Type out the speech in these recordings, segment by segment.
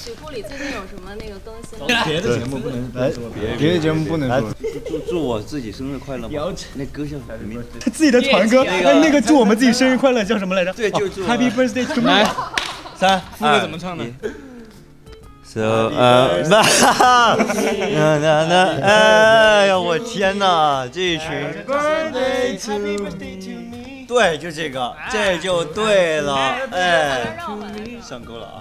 曲库里最近有什么那个更新吗？ 别的节目不能说，别的节目不能说。 祝我自己生日快乐。那歌叫什么？ 他自己的团歌，那个祝我们自己生日快乐叫什么来着？ 对，就祝 Happy Birthday to me。3，副歌怎么唱的 ？So 哎呀，我天哪，这一群。对，就这个，这就对了，哎，上钩了啊！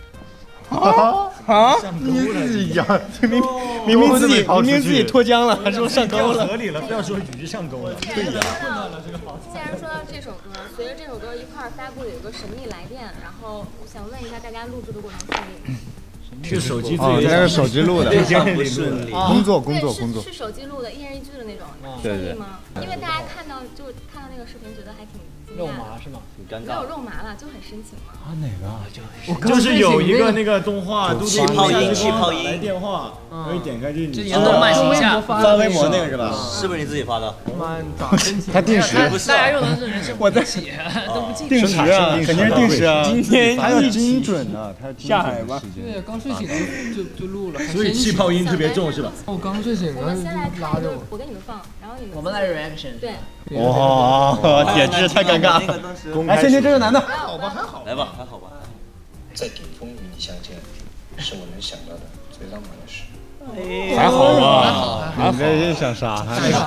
你自己呀，明明自己脱缰了，还说上钩了，合理了，非要说鱼上钩了。对呀。 既然说到这首歌，随着这首歌一块儿发布有一个神秘来电，然后我想问一下大家录制的过程顺利？ 是手机这是手机录的， 不顺利。 工作。 是手机录的，一人一句的那种，顺利吗？因为大家看到那个视频，觉得还挺肉麻是吗？ 很尴尬。 没有肉麻了，就很深情嘛。 啊，哪个？就是有一个那个动画， 气泡音来电话，可以点开就是你。 动漫形象发微博那个是吧？ 是不是你自己发的？ 咋真情？ 他定时， 大家用的是人生我在写，都不记。 定时啊，肯定是定时啊。 今天还要精准呢，他下海吧。对，刚睡醒就录了。 所以气泡音特别重是吧？ 我刚睡醒， 我们先来看，我给你们放，然后你们。 我们来 reaction。 对。 哇，铁质太尴尬了。来，先这个男的。 还好吧，还好。 来吧，还好吧。 在顶峰与你相见，是我能想到的最浪漫的事。 还好吧？你在想啥？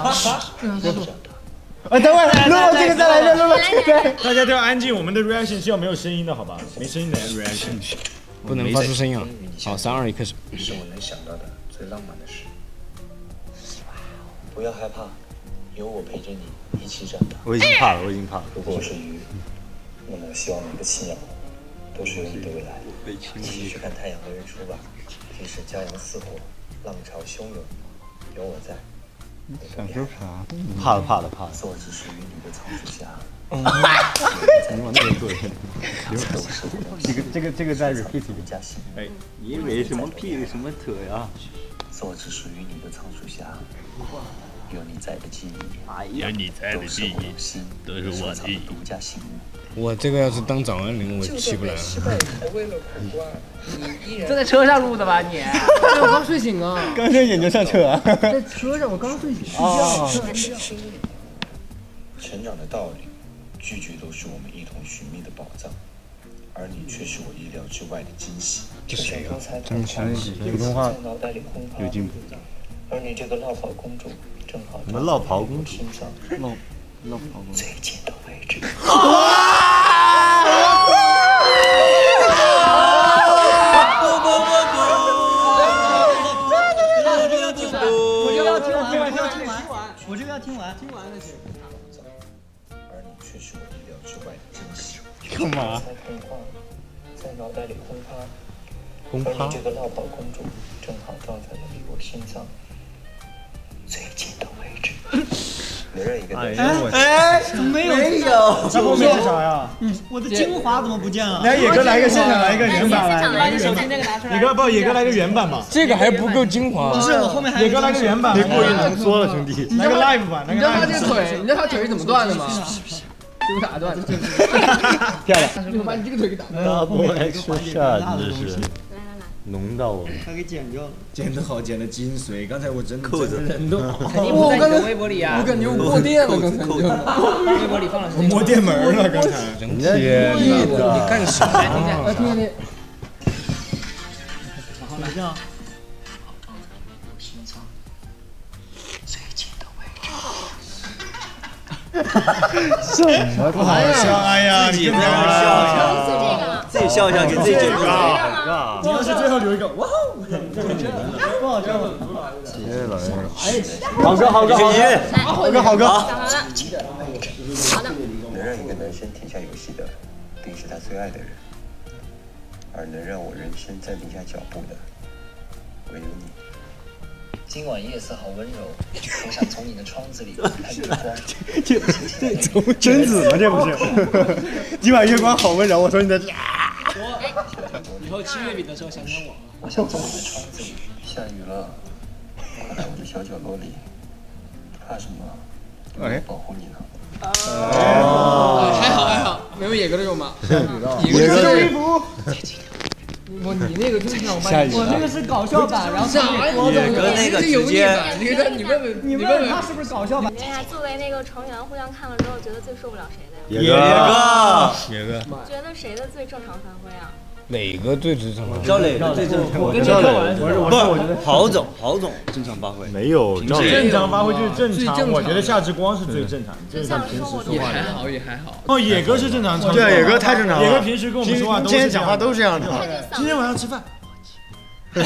哎，等会儿，录了这个再来一遍，录了这个。大家都要安静，我们的 reaction 是要没有声音的，好吧？没声音的 reaction 不能发出声音啊。好，3、2、1，开始。 是我能想到的最浪漫的事。不要害怕，有我陪着你一起长大。 我已经怕了。 如果我是鱼，那么我希望每个奇鸟都是有你的未来。继续去看太阳和日出吧，即使骄阳似火，浪潮汹涌，有我在。 想说啥？怕了。 做只是与你的仓鼠侠。 你往那边坐一下。这个再 repeat 一遍。 哎，你以为什么屁什么腿啊？ 做只属于你的仓鼠侠。有你在的记忆， 有你在的记忆，都是我的独家信物。 我这个要是当早安铃，我起不来了。 这在车上录的吧你？我刚睡醒啊。 刚睁眼就上车啊。 在车上，我刚睡醒。睡觉。 成长的道理，句句都是我们一同寻觅的宝藏，而你却是我意料之外的惊喜。 这谁啊？普通话有进步。 而你这个落跑公主，正好什么落跑公主？ 落跑公主最近的位置。 我这个要听完才行。 而你却是我意料之外的惊喜。 干嘛？ 在脑袋里轰趴。 而你这个落跑公主，正好撞在了离我心脏最近的位置。能让一个男生没有， 这后面是啥呀？ 我的精华怎么不见了？ 来，野哥来一个现场，来一个原版， 来一个手机那个拿出来。 野哥野哥来个原版吧。 这个还不够精华。 不是，我后面还。 野哥来个原版。别故意浓缩了，兄弟。来个 live 版。 你知道他这个腿，你知道他腿是怎么断的吗？丢打断的。 漂亮。 我把你这个腿给打断了。Double X shot，真是。浓到我， 他给剪掉了， 剪得好，剪得精髓。刚才我真的人都，我刚才微博里啊，我感觉我过电了，刚才就微博里放了， 我摸电门了，刚才。天哪！ 你干啥？ 来听听。 来这样。 什么好笑？哎呀，你自己笑一下，给自己剪个尬。你要是最后留一个，哇哦，不好笑。谢老师。好歌。 好歌。 好的。 能让一个男生停下游戏的，定是他最爱的人，而能让我人生暂停下脚步的，唯有你。今晚夜色好温柔，我想从你的窗子里看月光。 这从贞子吗？这不是？今晚月光好温柔，我说你的。 以后7月饼的时候想想我。 我想从你的窗子里，下雨了，快来我的小角落里，怕什么？我保护你呢。 还好，没有野哥的肉麻。 野哥的衣服。 不，你那个正常版， 我那个是搞笑版，然后野哥那个直接， 你问他是不是搞笑版？ 你俩作为那个成员，互相看了之后，觉得最受不了谁的呀？ 野哥， 觉得谁的最正常发挥啊？ 哪个最正常？ 赵磊的最正常， 我跟赵磊，我觉得郝总正常发挥， 没有正常发挥就是正常，我觉得夏之光是最正常，就是他平时说话也还好。 哦，野哥是正常， 对，野哥太正常了。 野哥平时跟我们说话， 今天讲话都是这样的。 今天晚上吃饭。你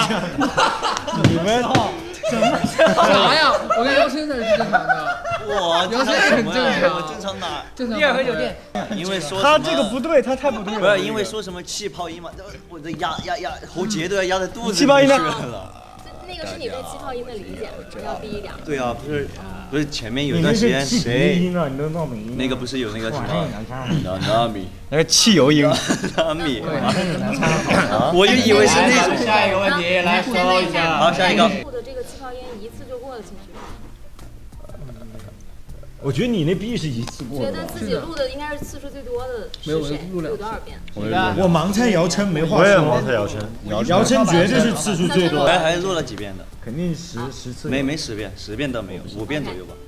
们啥呀？我跟姚生才是正常的。 我姚生很正常， 正常哪？ 正常。第二回酒店。 因为说他这个不对，他太不对了。 不是因为说什么气泡音嘛，我的压喉结都要压在肚子里气泡音了。 那个是你对气泡音的理解，要低一点。 对啊，不是前面有一段时间谁？那个不是有那个什么那个汽油音，米，我就以为是那种。 下一个问题来搜一下。 好，下一个。 的这个气泡音一次就过的情绪。 我觉得你那 B 是一次过的。 觉得自己录的应该是次数最多的是谁？有多少遍？ 我盲猜姚琛没话说。 我也盲猜姚琛， 姚琛绝对是次数最多。 还录了几遍的？ 肯定10次。 没10遍，10遍都没有，5遍左右吧。